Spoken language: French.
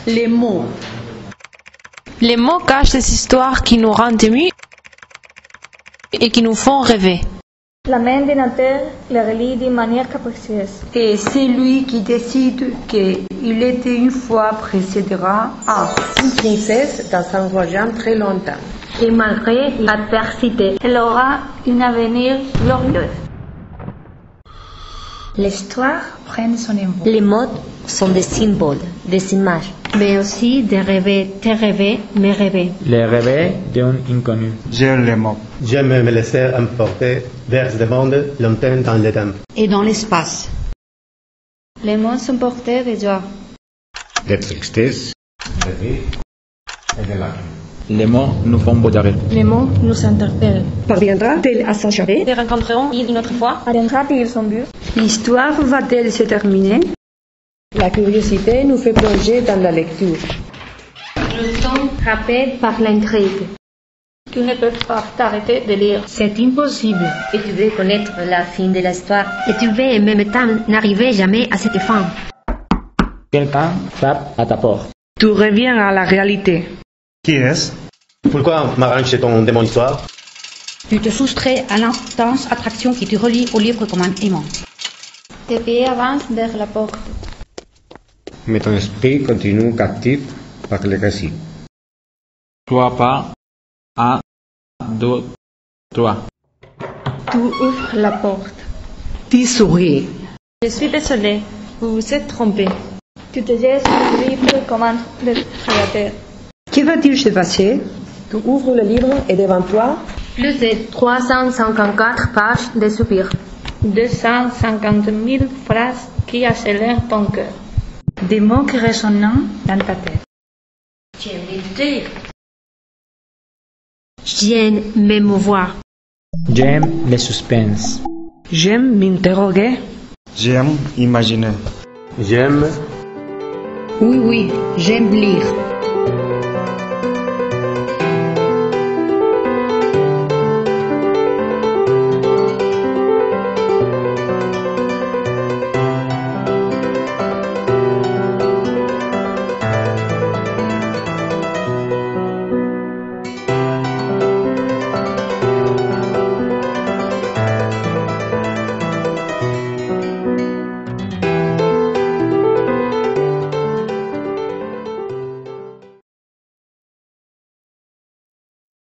Les mots. Les mots cachent des histoires qui nous rendent émus et qui nous font rêver. La main de Nathan les relie d'une manière capricieuse. Et celui qui décide qu'il était une fois précédera à une princesse dans un voyage très longtemps. Et malgré l'adversité, elle aura un avenir glorieux. L'histoire prend son envol. Les mots sont des symboles, des images. Mais aussi des rêves, tes rêves, mes rêves. Les rêves d'un inconnu. J'aime les mots. J'aime me laisser emporter vers des mondes lointains dans le temps. et dans l'espace. Les mots sont porteurs de joie. De tristesse, de vie et de larmes. Les mots nous font baudrer. Les mots nous interpellent. Parviendra-t-elle à s'achever? Les rencontrerons une autre fois. Atteindra-t-il son but? L'histoire va-t-elle se terminer? La curiosité nous fait plonger dans la lecture. Nous sommes frappés par l'intrigue. Tu ne peux pas t'arrêter de lire. C'est impossible. Et tu veux connaître la fin de l'histoire. Et tu veux en même temps n'arriver jamais à cette fin. Quelqu'un frappe à ta porte. Tu reviens à la réalité. Qui est-ce? Pourquoi m'arranger ton démon histoire? Tu te soustrais à l'intense attraction qui te relie au livre comme un aimant. Tes pieds avancent vers la porte. Mais ton esprit continue captif par le récit. 3 pas. 1, 2, 3. Tu ouvres la porte. Tu souris. Je suis désolée, vous vous êtes trompé. Tu te jettes sur le livre comme un prédateur. Que va-t-il se passer? Tu ouvres le livre et devant toi, Plus de 354 pages de soupirs. 250 000 phrases qui accélèrent ton cœur. Des mots qui résonnent dans ta tête. J'aime m'émouvoir. J'aime le suspense. J'aime m'interroger. J'aime imaginer. J'aime Oui, j'aime lire.